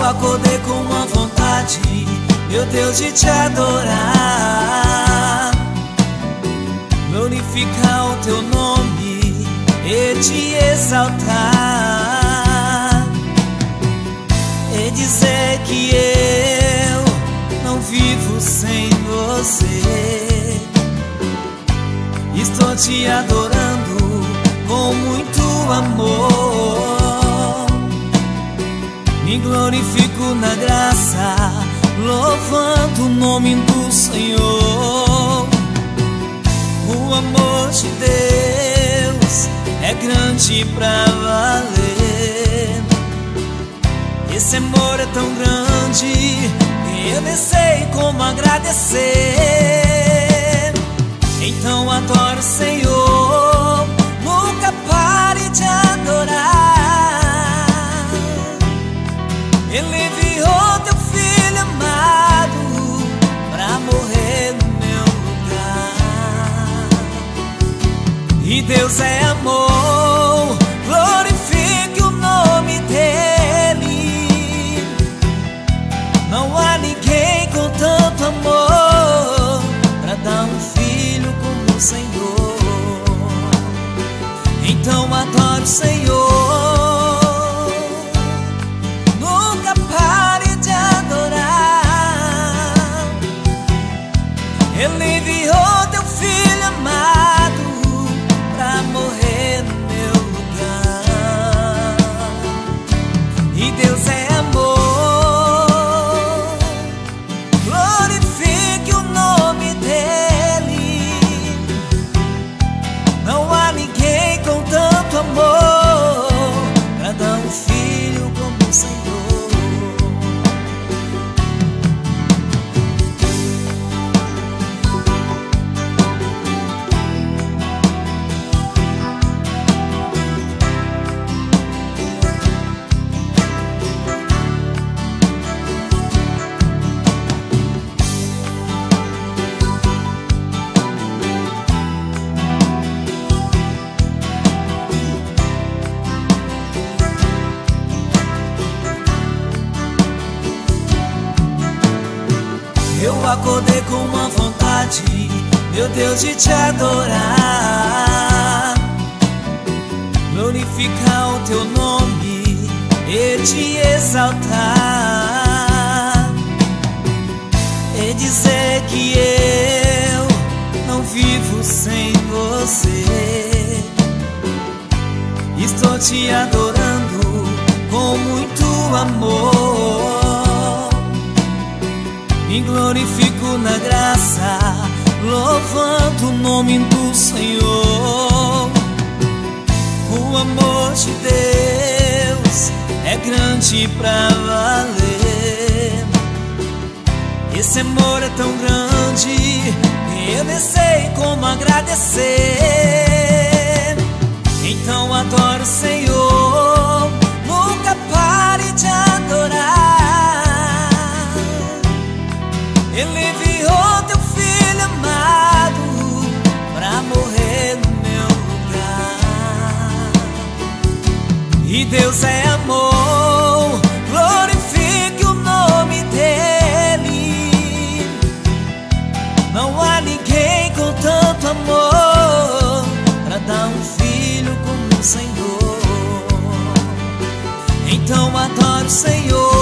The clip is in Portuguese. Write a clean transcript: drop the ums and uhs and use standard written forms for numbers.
acordei com uma vontade, meu Deus, de te adorar, glorificar o teu nome e te exaltar, e dizer que eu não vivo sem você. Estou te adorando com muito amor, me glorifico na graça, louvando o nome do Senhor. O amor de Deus é grande pra valer. Esse amor é tão grande que eu nem sei como agradecer. Então adoro o Senhor, nunca pare de adorar. Ele enviou teu filho amado pra morrer no meu lugar. E Deus é amor, glorifique o nome dele. Não há ninguém com tanto amor pra dar um filho como o Senhor. Então adoro o Senhor, nunca pare de adorar. Ele enviou teu filho amado pra morrer no meu lugar. E Deus é amor, glorifique o nome dele. Não há ninguém com tanto amor pra dar um filho como o Senhor. Eu acordei com uma vontade, meu Deus, de te adorar, glorificar o teu nome e te exaltar, e dizer que eu não vivo sem você. Estou te adorando com muito amor, me glorifico na graça, louvando o nome do Senhor. O amor de Deus é grande pra valer. Esse amor é tão grande que eu nem sei como agradecer. Então adoro o Senhor, nunca pare de adorar. Ele enviou teu filho amado pra morrer no meu lugar. E Deus é amor, glorifique o nome dele. Não há ninguém com tanto amor pra dar um filho como o Senhor. Então adoro o Senhor,